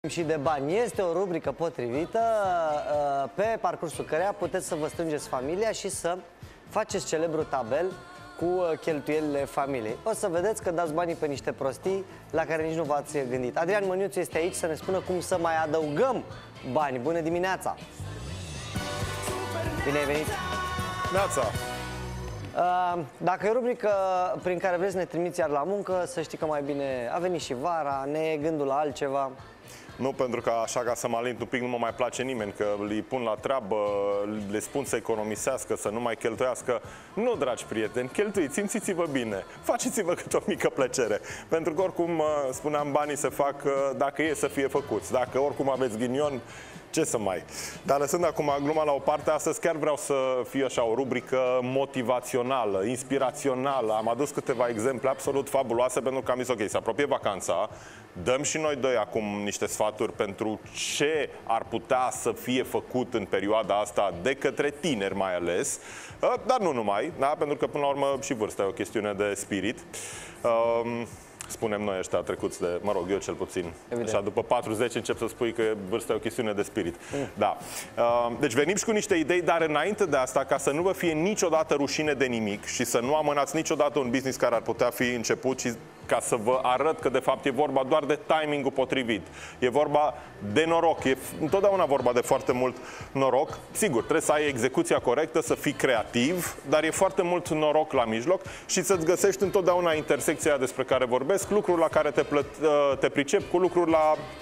Și de bani. Este o rubrică potrivită pe parcursul căreia puteți să vă strângeți familia și să faceți celebru tabel cu cheltuielile familiei. O să vedeți că dați banii pe niște prostii la care nici nu v-ați gândit. Adrian Măniuțu este aici să ne spună cum să mai adăugăm bani. Bună dimineața! Bine ai venit! Neața! Dacă e o rubrică prin care vreți să ne trimiți iar la muncă, să știi că mai bine a venit și vara, ne e gândul la altceva. Nu, pentru că așa, ca să mă alint un pic, nu mă mai place nimeni, că îi pun la treabă, le spun să economisească, să nu mai cheltuiască. Nu, dragi prieteni, cheltuiți, simțiți-vă bine, faceți-vă câte o mică plăcere. Pentru că, oricum, spuneam, banii se fac dacă e să fie făcuți. Dacă oricum aveți ghinion, ce să mai... Dar lăsând acum gluma la o parte, astăzi chiar vreau să fie așa o rubrică motivațională, inspirațională. Am adus câteva exemple absolut fabuloase pentru că am zis, ok, se apropie vacanța, dăm și noi doi acum niște sfaturi pentru ce ar putea să fie făcut în perioada asta de către tineri mai ales, dar nu numai, da? Pentru că până la urmă și vârsta e o chestiune de spirit. Spunem noi ăștia trecuți de, mă rog, eu cel puțin. Evident. Așa, după 40 încep să spui că vârsta e o chestiune de spirit. Da. Deci venim și cu niște idei, dar înainte de asta, ca să nu vă fie niciodată rușine de nimic și să nu amânați niciodată un business care ar putea fi început și ca să vă arăt că de fapt e vorba doar de timingul potrivit. E vorba de noroc. E întotdeauna vorba de foarte mult noroc. Sigur, trebuie să ai execuția corectă, să fii creativ, dar e foarte mult noroc la mijloc și să-ți găsești întotdeauna intersecția despre care vorbesc, lucruri la care te pricep cu lucruri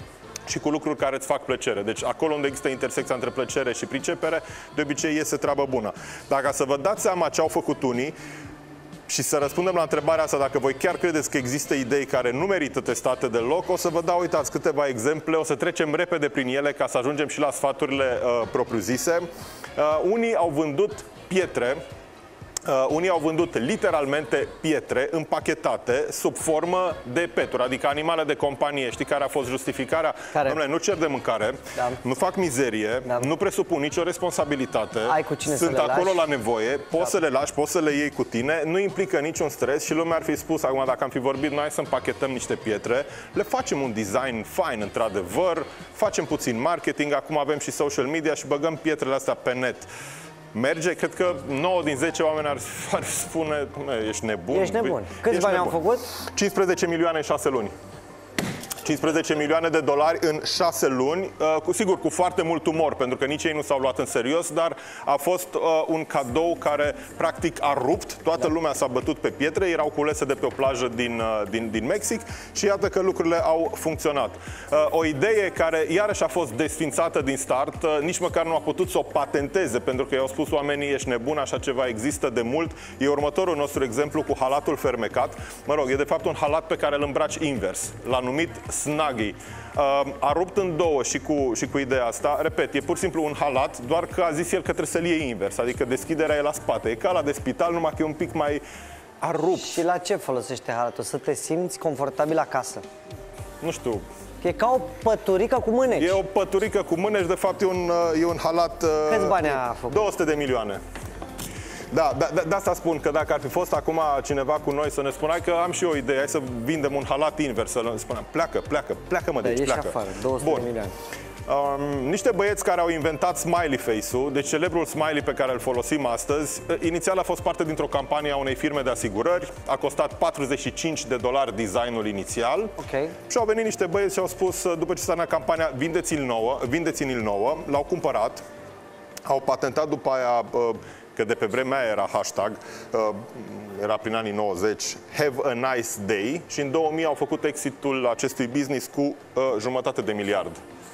cu lucruri care îți fac plăcere. Deci acolo unde există intersecția între plăcere și pricepere, de obicei iese treabă bună. Dar ca să vă dați seama ce au făcut unii și să răspundem la întrebarea asta, dacă voi chiar credeți că există idei care nu merită testate deloc, o să vă dau, uitați, câteva exemple, o să trecem repede prin ele ca să ajungem și la sfaturile propriu-zise. Unii au vândut pietre. Unii au vândut literalmente pietre împachetate sub formă de peturi, adică animale de companie. Știi care a fost justificarea? Dom'le, nu cer de mâncare, nu fac mizerie, nu presupun nicio responsabilitate, ai cu cine sunt să le acolo lași. la nevoie, poți să le lași, poți să le iei cu tine, nu implică niciun stres și lumea ar fi spus, acum dacă am fi vorbit, noi să împachetăm niște pietre, le facem un design fain într-adevăr, facem puțin marketing, acum avem și social media și băgăm pietrele astea pe net. Merge, cred că 9 din 10 oameni ar spune, ești nebun. Ești nebun. Câți bani am făcut? 15 milioane în 6 luni. 15 milioane de dolari în 6 luni, sigur cu foarte mult umor, pentru că nici ei nu s-au luat în serios, dar a fost un cadou care practic a rupt, toată lumea s-a bătut pe pietre, erau culese de pe o plajă din Mexic și iată că lucrurile au funcționat. O idee care iarăși a fost desfințată din start, nici măcar nu a putut să o patenteze, pentru că i-au spus oamenii, ești nebun, așa ceva există de mult. E următorul nostru exemplu cu halatul fermecat. Mă rog, e de fapt un halat pe care îl îmbraci invers. L-a numit Snuggie. A rupt în două și cu ideea asta. Repet, e pur și simplu un halat, doar că a zis el că trebuie să-l iei invers. Adică deschiderea e la spate. E ca la de spital, numai că e un pic mai a rupt. Și la ce folosește halatul? Să te simți confortabil acasă? Nu știu. E ca o păturică cu mâneci. E o păturică cu mâneci, de fapt e un halat... Câți bani a făcut? 200 de milioane. Da, de asta spun că dacă ar fi fost acum cineva cu noi să ne spună că am și eu o idee, hai să vindem un halat invers, să spunem, pleacă mă de aici, pleacă. Afară, 200 de milioane. Niște băieți care au inventat smiley face-ul, deci celebrul smiley pe care îl folosim astăzi, inițial a fost parte dintr-o campanie a unei firme de asigurări, a costat $45 designul inițial. Și au venit niște băieți și au spus, după ce s-a terminat campania, vindeți-l nouă, l-au cumpărat, au patentat după aia, că de pe vremea aia era hashtag, era prin anii 90, Have a nice day, și în 2000 au făcut exitul acestui business cu $1,5 miliard.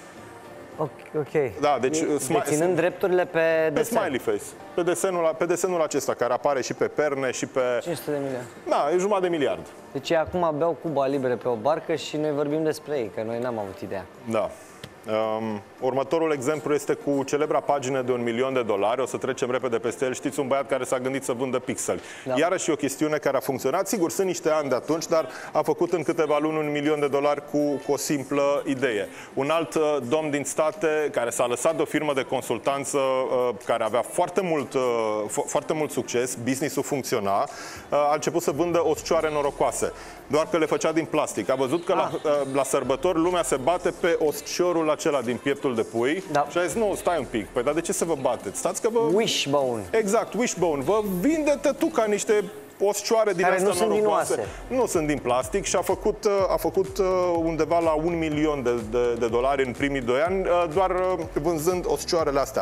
Ok. Da, deci deținând drepturile pe desen. Smiley face, pe desenul acesta care apare și pe perne și pe... 500 de milioane. Da, e $1,5 miliard. Deci acum beau Cuba Libre pe o barcă și noi vorbim despre ei, că noi n-am avut ideea. Da. Următorul exemplu este cu celebra pagină de $1.000.000. O să trecem repede peste el. Știți, un băiat care s-a gândit să vândă pixeli. Da. Iarăși e o chestiune care a funcționat. Sigur, sunt niște ani de atunci, dar a făcut în câteva luni $1.000.000 cu o simplă idee. Un alt domn din state care s-a lăsat de o firmă de consultanță care avea foarte mult succes, business-ul funcționa, a început să vândă oscioare norocoase. Doar că le făcea din plastic. A văzut că la sărbători lumea se bate pe osciorul acela din pieptul de pui. Da. Și a zis, nu, stai un pic, păi dar de ce să vă bateți? Stați că vă... Wishbone. Exact, Wishbone. Vă vinde-te tu ca niște oscioare din astea norocoase. Nu sunt din plastic și a făcut undeva la $1.000.000 în primii 2 ani, doar vânzând oscioarele astea.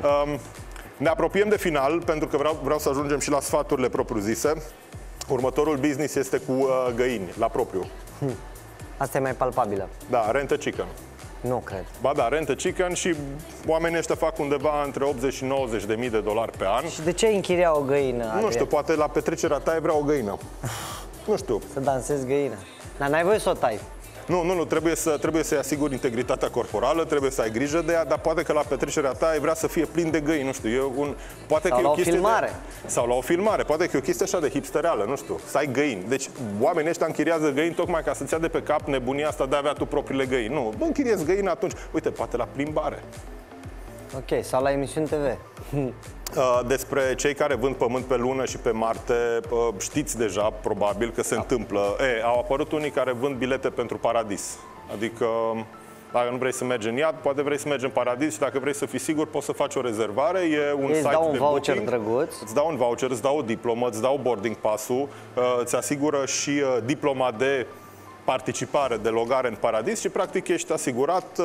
Ne apropiem de final, pentru că vreau să ajungem și la sfaturile propriu-zise. Următorul business este cu găini, la propriu. Asta e mai palpabilă. Da, Rent a Chicken. Nu cred. Ba da, Rent a Chicken și oamenii ăștia fac undeva între 80 și 90.000 de dolari pe an. Și de ce închiria o găină, Adrian? Nu știu, poate la petrecerea ta ai vrea o găină. Nu știu. Să dansezi găină. Dar n-ai voie să o tai. Nu, trebuie să-i asiguri integritatea corporală, trebuie să ai grijă de ea, dar poate că la petrecerea ta ai vrea să fie plin de găini, nu știu, sau la o filmare. Sau la o filmare, poate că e o chestie așa de hipstereală, nu știu, să ai găini. Deci oamenii ăștia închiriază găini tocmai ca să-ți ia de pe cap nebunia asta de a avea tu propriile găini. Nu, închiriezi găini atunci, uite, poate la plimbare. Ok, sau la emisiuni TV. Despre cei care vând pământ pe lună și pe Marte, știți deja, probabil, că se întâmplă. Au apărut unii care vând bilete pentru paradis. Adică, dacă nu vrei să mergi în iad, poate vrei să mergi în paradis și dacă vrei să fii sigur, poți să faci o rezervare. E un site dau un de voucher booking. drăguț. Îți dau un voucher, îți dau o diplomă, îți dau boarding pass-ul, îți asigură și diploma de participare, de logare în paradis și, practic, ești asigurat.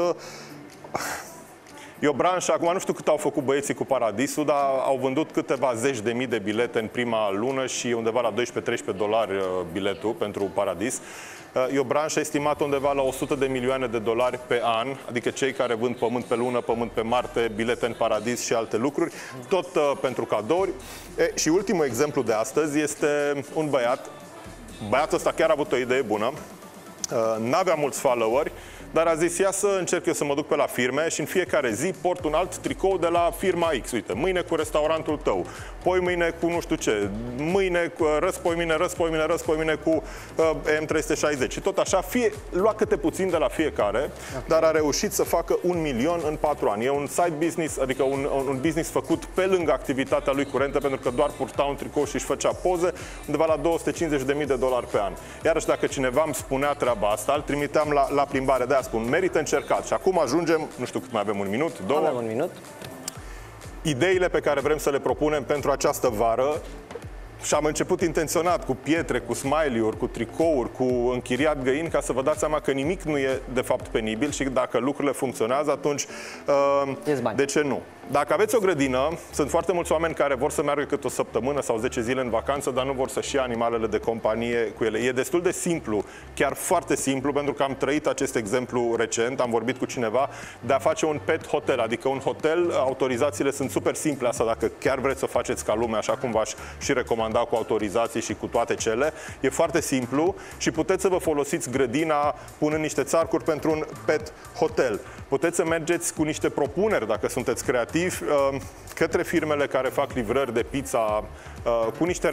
E o branșă, acum nu știu cât au făcut băieții cu Paradisul, dar au vândut câteva zeci de mii de bilete în prima lună și undeva la $12-13 biletul pentru Paradis. E o branșă estimată undeva la $100 de milioane pe an, adică cei care vând pământ pe lună, pământ pe Marte, bilete în Paradis și alte lucruri, tot pentru cadouri. Și ultimul exemplu de astăzi este un băiat. Băiatul ăsta chiar a avut o idee bună, n-avea mulți followeri, dar a zis, ia să încerc eu să mă duc pe la firme și în fiecare zi port un alt tricou de la firma X. Uite, mâine cu restaurantul tău, poi mâine cu nu știu ce, mâine cu răspoimine cu M360. Și tot așa, lua câte puțin de la fiecare, dar a reușit să facă 1 milion în 4 ani. E un side business, adică un business făcut pe lângă activitatea lui curentă, pentru că doar purta un tricou și își făcea poze, undeva la $250.000 pe an. Iarăși, dacă cineva îmi spunea treaba asta, îl trimiteam la plimbare. De-aia spun, merită încercat. Și acum ajungem, nu știu cât mai avem, 1 minut, 2. Avem 1 minut. Ideile pe care vrem să le propunem pentru această vară. Și am început intenționat cu pietre, cu smiley-uri, cu tricouri, cu închiriat găini, ca să vă dați seama că nimic nu e de fapt penibil și dacă lucrurile funcționează, atunci de ce nu? Dacă aveți o grădină, sunt foarte mulți oameni care vor să meargă cât o săptămână sau 10 zile în vacanță, dar nu vor să-și ia animalele de companie cu ele. E destul de simplu, chiar foarte simplu, pentru că am trăit acest exemplu recent, am vorbit cu cineva, de a face un pet hotel, adică un hotel, autorizațiile sunt super simple, asta dacă chiar vreți să o faceți ca lume, așa cum v-aș și recomanda, cu autorizații și cu toate cele. E foarte simplu și puteți să vă folosiți grădina punând niște țarcuri pentru un pet hotel. Puteți să mergeți cu niște propuneri, dacă sunteți creativi, către firmele care fac livrări de pizza, cu niște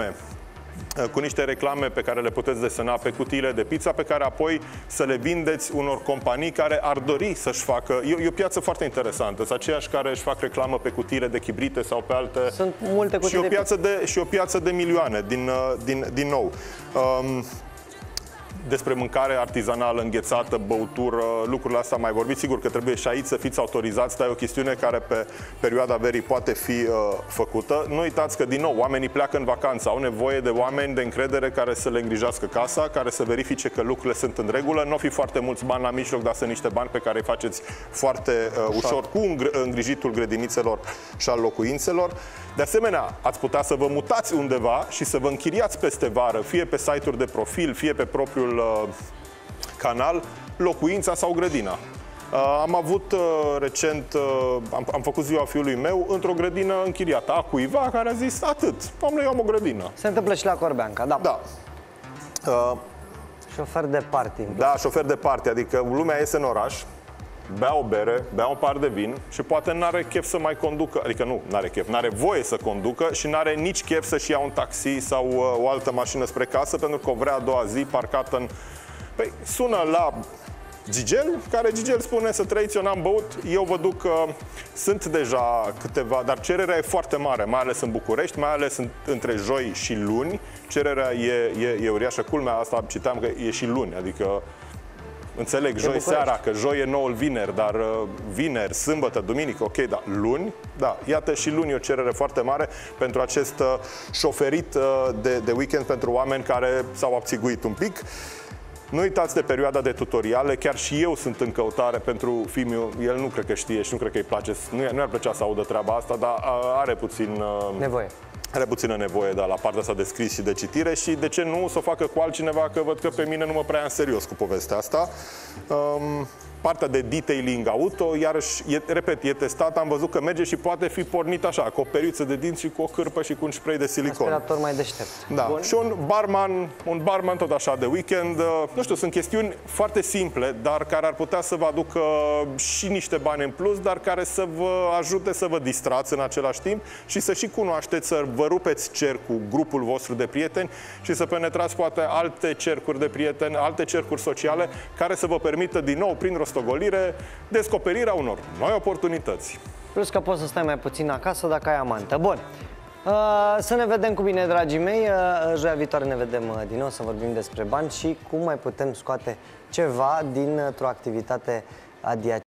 reclame pe care le puteți desena pe cutiile de pizza, pe care apoi să le vindeți unor companii care ar dori să-și facă. E o piață foarte interesantă. Sunt aceiași care își fac reclamă pe cutiile de chibrite sau pe alte. Sunt multe cutii și o piață de milioane, din nou. Despre mâncare artizanală, înghețată, băutură, lucrurile astea am mai vorbit. Sigur că trebuie și aici să fiți autorizați, dar e o chestiune care pe perioada verii poate fi făcută. Nu uitați că, din nou, oamenii pleacă în vacanță, au nevoie de oameni de încredere care să le îngrijească casa, care să verifice că lucrurile sunt în regulă. Nu o fi foarte mulți bani la mijloc, dar sunt niște bani pe care îi faceți foarte ușor cu îngrijitul grădinițelor și al locuințelor. De asemenea, ați putea să vă mutați undeva și să vă închiriați peste vară, fie pe site-uri de profil, fie pe propriul canal, locuința sau grădina. Am avut recent, am făcut ziua fiului meu într-o grădină închiriată a cuiva care a zis atât, domnule, eu am o grădină. Se întâmplă și la Corbeanca, da. Da. Șofer de party. Da, șofer de party, adică lumea iese în oraș, bea o bere, bea un par de vin și poate n-are chef să mai conducă, adică nu, n-are chef, n-are voie să conducă și n-are nici chef să-și ia un taxi sau o altă mașină spre casă pentru că o vrea a doua zi parcată în... Păi sună la Gigel, care Gigel spune să trăiți, eu n-am băut, eu vă duc, sunt deja câteva, dar cererea e foarte mare, mai ales în București, mai ales între joi și luni, cererea e uriașă, culmea asta citeam că e și luni, adică înțeleg, joi seara, că joi e noul vineri, dar vineri, sâmbătă, duminică, ok, dar luni, da, iată și luni e o cerere foarte mare pentru acest șoferit de weekend pentru oameni care s-au abțiguit un pic. Nu uitați de perioada de tutoriale, chiar și eu sunt în căutare pentru fiul, el nu cred că știe și nu cred că îi place, nu ar plăcea să audă treaba asta, dar are puțin nevoie. Are puțină nevoie la partea asta de scris și de citire și de ce nu să o facă cu altcineva, că văd că pe mine nu mă prea ia în serios cu povestea asta. Partea de detailing auto, iarăși, repet, e testat, am văzut că merge și poate fi pornit așa, cu o periuță de dinți și cu o cârpă și cu un spray de silicon. Aspirator mai deștept. Da. Bun. Și un barman tot așa de weekend, nu știu, sunt chestiuni foarte simple, dar care ar putea să vă aducă și niște bani în plus, dar care să vă ajute să vă distrați în același timp și să și cunoașteți, să vă rupeți cercul, grupul vostru de prieteni și să penetrați poate alte cercuri de prieteni, alte cercuri sociale care să vă permită din nou, prin rostogolire, descoperirea unor noi oportunități. Plus că poți să stai mai puțin acasă dacă ai amantă. Bun. Să ne vedem cu bine, dragii mei. Joia viitoare ne vedem din nou să vorbim despre bani și cum mai putem scoate ceva dintr-o activitate adiacentă.